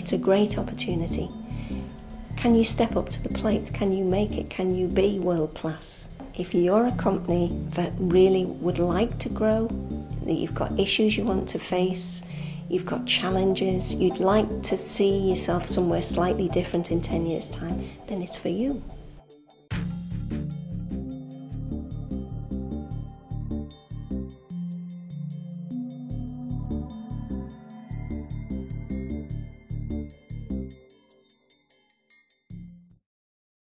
It's a great opportunity. Can you step up to the plate? Can you make it? Can you be world class? If you're a company that really would like to grow, that you've got issues you want to face, you've got challenges, you'd like to see yourself somewhere slightly different in 10 years' time, then it's for you.